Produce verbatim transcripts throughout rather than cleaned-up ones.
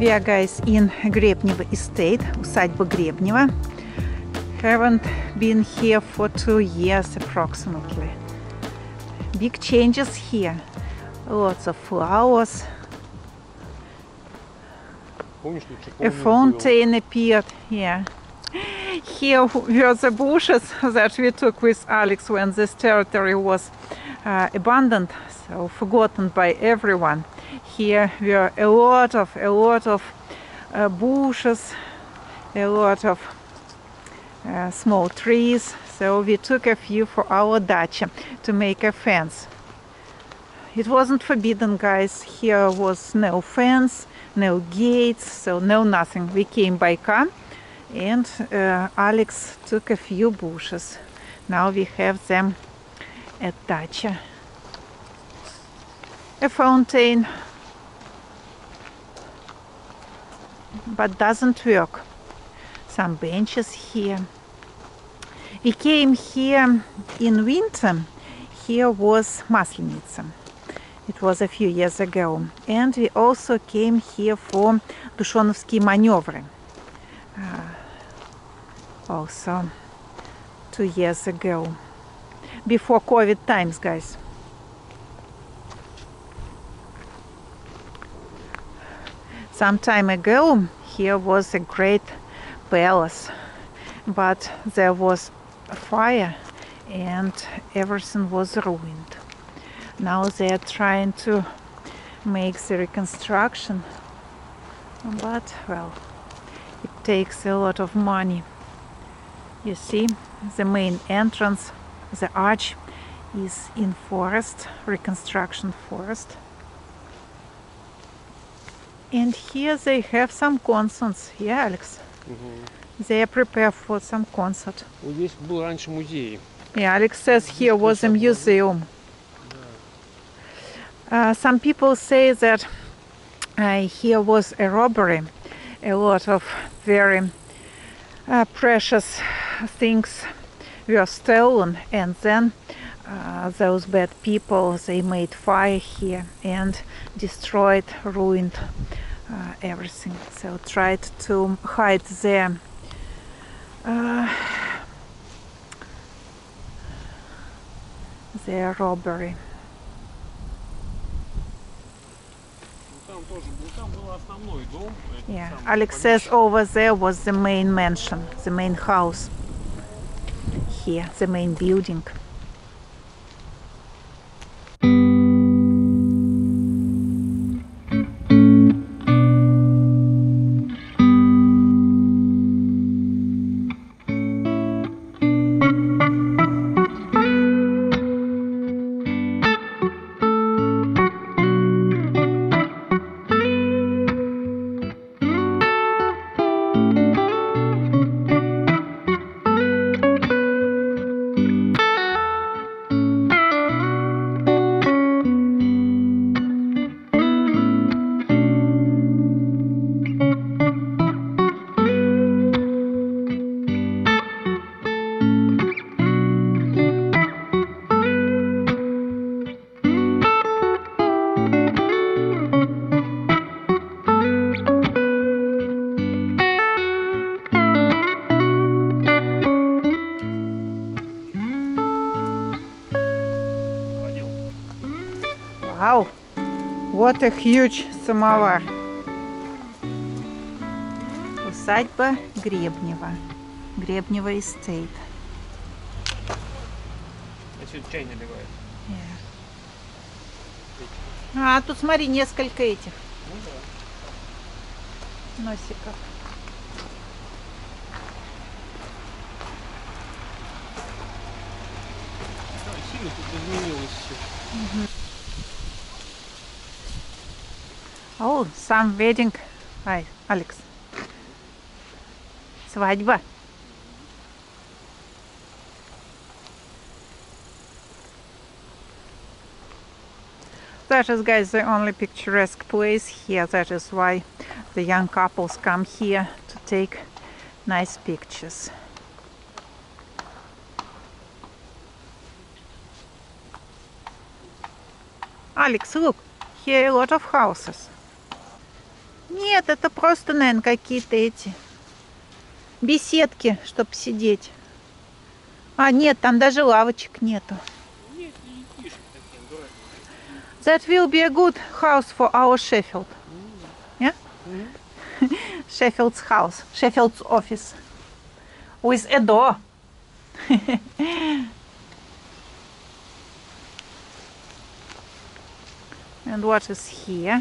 We are, guys, in Grebnevo estate, усадьба Гребнева. Haven't been here for two years approximately. Big changes here. Lots of flowers. A fountain appeared. Yeah. Here were the bushes that we took with Alex when this territory was uh, abandoned, so forgotten by everyone. Here were a lot of a lot of uh, bushes, a lot of uh, small trees. So we took a few for our dacha to make a fence. It wasn't forbidden, guys. Here was no fence, no gates, so no nothing. We came by car, and uh, Alex took a few bushes. Now we have them at dacha. A fountain, but doesn't work. Some benches here. We came here in winter. Here was Maslenitsa. It was a few years ago. And we also came here for Dushonovsky maneuver. Uh, also two years ago. Before COVID times, guys. Some time ago, here was a great palace, but there was a fire and everything was ruined. Now they are trying to make the reconstruction, but, well, it takes a lot of money. You see, the main entrance, the arch, is in forest, reconstruction forest. And here they have some concerts. Yeah, Alex? Mm-hmm. They are prepared for some concert. Здесь был раньше музей. Yeah, Alex says here was a museum. Uh, some people say that uh, here was a robbery. A lot of very uh, precious things were stolen, and then uh, those bad people, they made fire here and destroyed, ruined uh, everything. So tried to hide their uh, their robbery. Yeah, Alex says over there was the main mansion, the main house. Here, the main building. Wow, what a huge samovar. Усадьба Гребнева. Гребнева estate. А сюда чай наливают. Yeah. А, тут смотри, несколько этих. Ну, да. Носиков. Да, сильно тут изменилось все. Mm-hmm. Oh, some wedding. Hi, Alex. Свадьба. That is, guys, the only picturesque place here. That is why the young couples come here to take nice pictures. Alex, look, here are a lot of houses. Нет, это просто, наверное, какие-то эти беседки, чтобы сидеть. А, нет, там даже лавочек нету. Нет, детишки такие, дурак. That will be a good house for our Sheffield. Yeah? Sheffield's house, Sheffield's office. With a door. And what is here?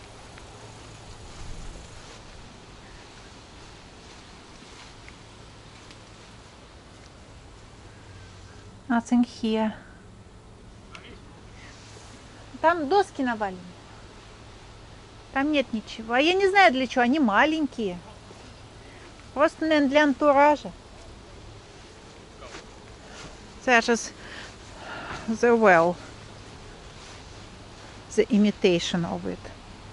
Nothing here. Там доски навалены. Там нет ничего. А я не знаю для чего. Они маленькие. Просто, наверное, для антуража. That is the well. The imitation of it.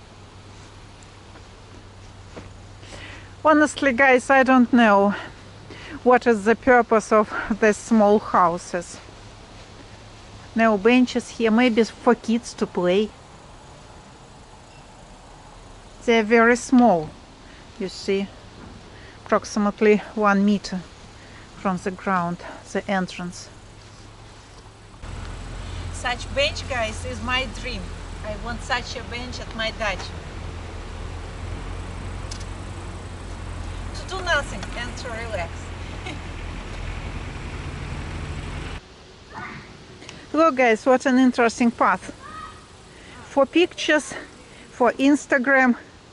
Honestly, guys, I don't know what is the purpose of the small houses. No benches here, maybe for kids to play. They're very small, you see, approximately one meter from the ground, the entrance. Such bench, guys, is my dream. I want such a bench at my dacha. To do nothing and to relax. Look, guys, what an interesting path. For pictures, for Instagram.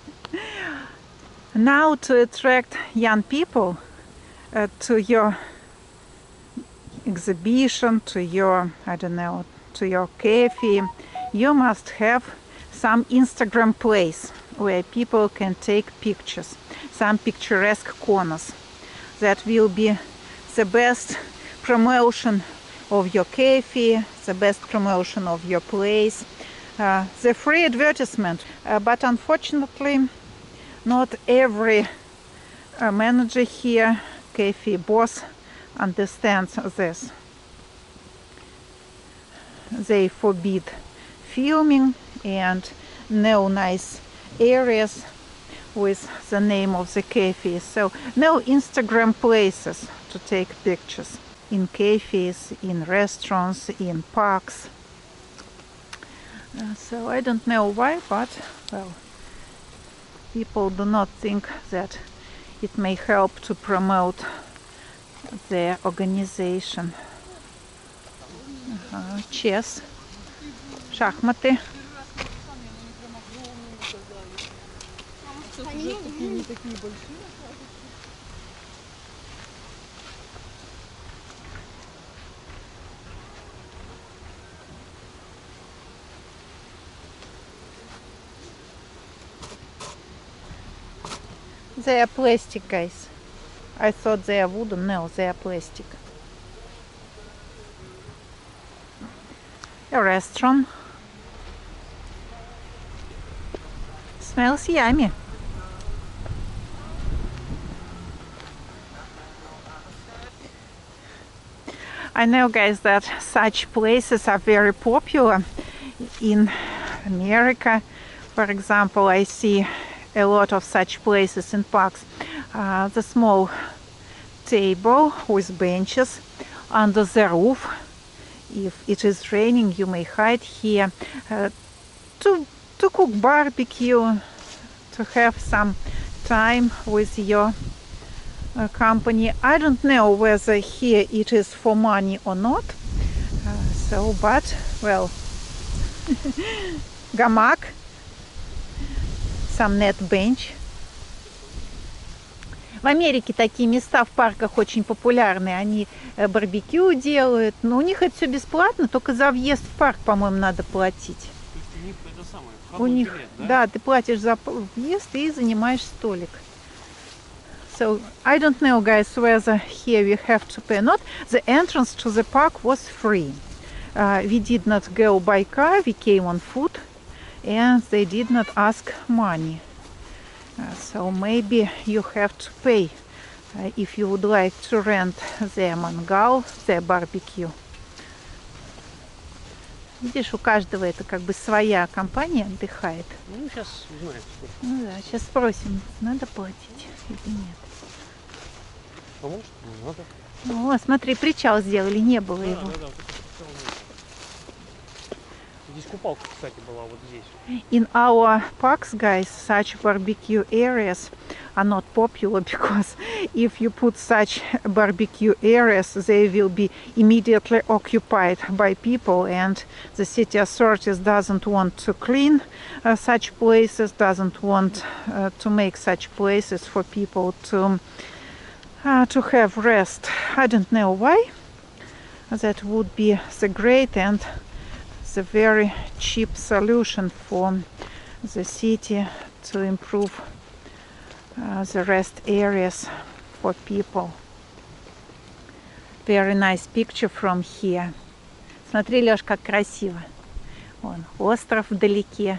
Now to attract young people uh, to your exhibition, to your, I don't know, to your cafe, you must have some Instagram place where people can take pictures, some picturesque corners. That will be the best promotion of your cafe, the best promotion of your place, uh, the free advertisement. Uh, but unfortunately, not every uh, manager here, cafe boss, understands this. They forbid filming and no nice areas with the name of the cafe. So no Instagram places to take pictures in cafes, in restaurants, in parks. Uh, so I don't know why, but well, people do not think that it may help to promote their organization. Uh, chess, шахматы. They are plastic, guys. I thought they are wooden. No, they are plastic. A restaurant. Smells yummy. I know, guys, that such places are very popular in America. For example, I see a lot of such places in parks. Uh, the small table with benches under the roof. If it is raining, you may hide here uh, to, to cook barbecue, to have some time with your uh, company. I don't know whether here it is for money or not. Uh, so, but, well, гамак, some net bench. В Америке такие места в парках очень популярны. Они барбекю делают. Но у них это все бесплатно, только за въезд в парк, по-моему, надо платить. То есть у них это самое, У них, билет, да? да, ты платишь за въезд и занимаешь столик. So, I don't know, guys, whether here we have to pay or not. The entrance to the park was free. Uh, we did not go by car, we came on foot, and they did not ask money. Uh, so maybe you have to pay uh, if you would like to rent their mangal, their barbecue. Видишь, у каждого это как бы своя компания отдыхает. Ну, сейчас узнаем, сколько. Ну да, сейчас спросим, надо платить или нет. А может, не надо. О, смотри, причал сделали, не было Да, его. да, да, вот это причал нет. Здесь купалка, кстати, была вот здесь. In our parks, guys, such barbecue areas are not popular because if you put such barbecue areas, they will be immediately occupied by people, and the city authorities doesn't want to clean uh, such places, doesn't want uh, to make such places for people to uh, to have rest. I don't know why. That would be the great and a very cheap solution for the city to improve uh, the rest areas for people. Very nice picture from here. Смотри, Лёш, как красиво. Вон остров вдалеке.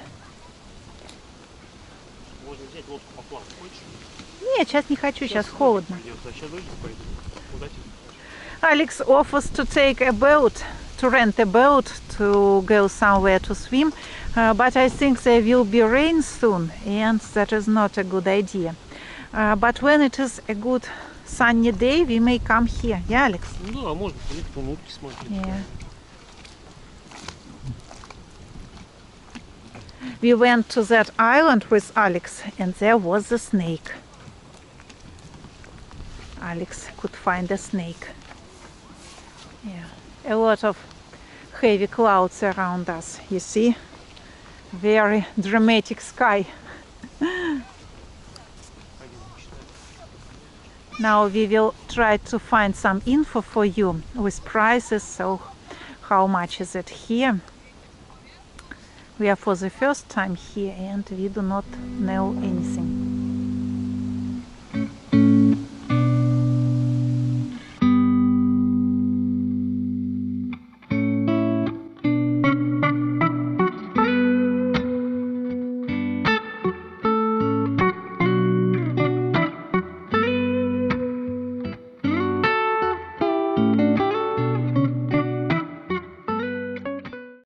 Можно взять лодку поплавать. Хочешь? Нет, сейчас не хочу, сейчас холодно. Сейчас дождь пойдет. Куда тебе? Alex offers to take a boat, to rent a boat to go somewhere to swim, uh, but I think there will be rain soon, and that is not a good idea. Uh, but when it is a good sunny day, we may come here. Yeah, Alex? Ну да, можно приехать, вон утки смотреть. Yeah. We went to that island with Alex, and there was a snake. Alex could find a snake. Yeah, a lot of heavy clouds around us, you see? Very dramatic sky. Now we will try to find some info for you with prices, so how much is it here? We are for the first time here and we do not know anything.